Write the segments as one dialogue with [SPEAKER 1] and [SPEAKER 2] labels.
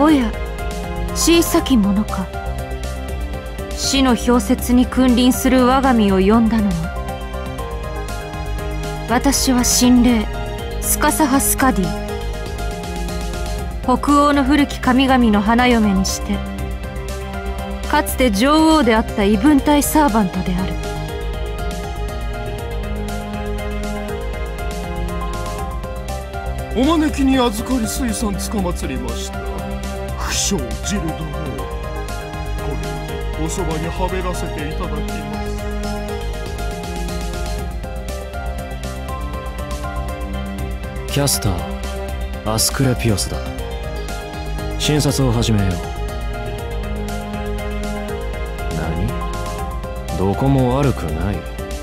[SPEAKER 1] おや、小さき者か。死の氷雪に君臨する我が身を呼んだのは、私は神霊スカサハ・スカディ、北欧の古き神々の花嫁にして、かつて女王であった異文体サーバントである。
[SPEAKER 2] お招きに預かり水産つかまつりました。不祥ジル殿、これおそばにはべらせていただきます。
[SPEAKER 3] キャスターアスクレピオスだ。診察を始めよう。何？どこも悪くない。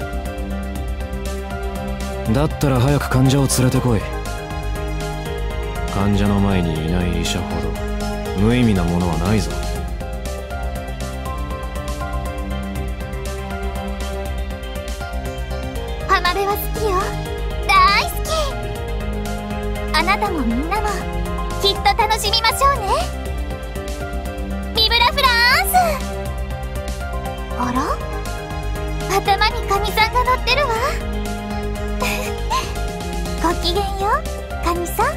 [SPEAKER 3] だったら早く患者を連れてこい。患者の前にいない医者ほど無意味なものはないぞ。
[SPEAKER 4] 浜辺は好きよ、大好き。あなたもみんなもきっと楽しみましょうね。ビブラフランス。あら、頭にカニさんが乗ってるわ。ごきげんよう、カニさん。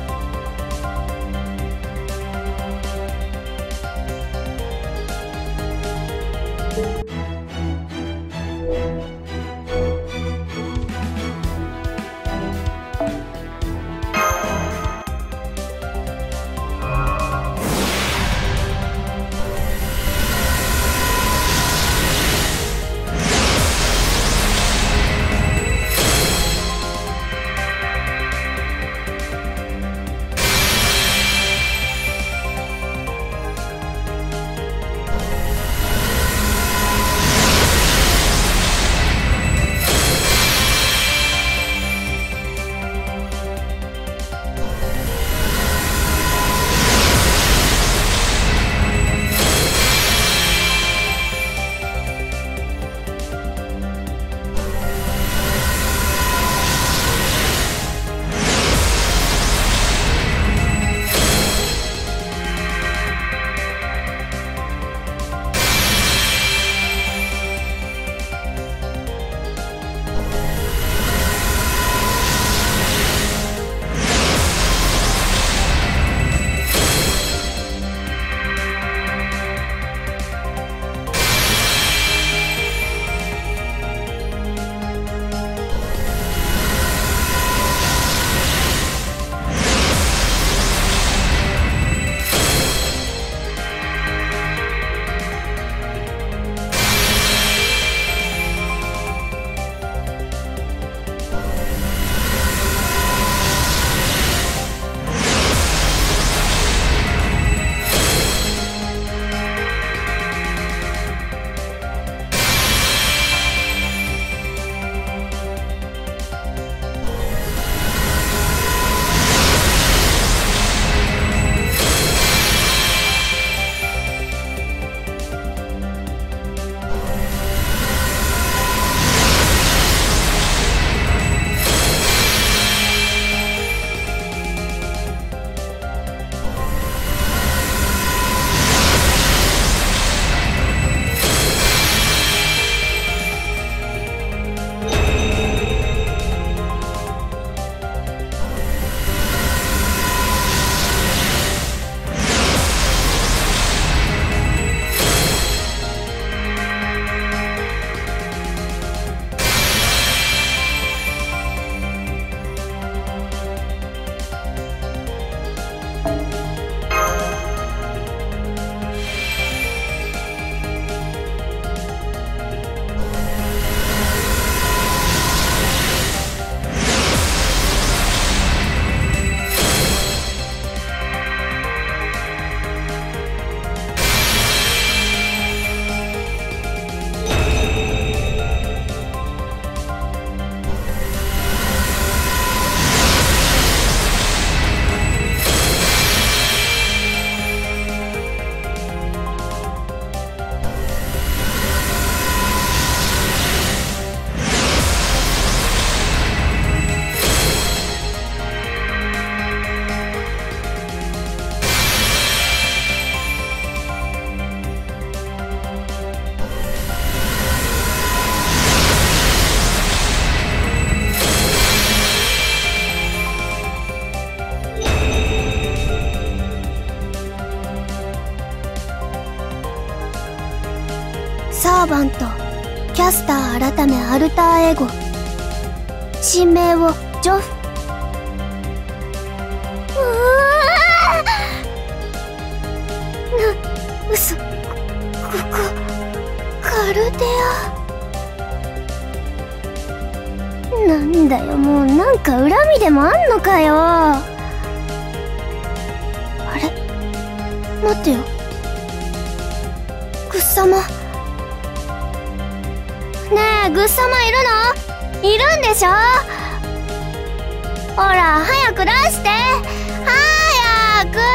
[SPEAKER 5] サーバントキャスター改めアルターエゴ、神名をジョフ。嘘、ここカルデア。なんだよ、もうなんか恨みでもあんのかよ。あれ、待ってよ、グッサマ。ねえ、グッサマいるの？いるんでしょ？ほら早く出して、早く。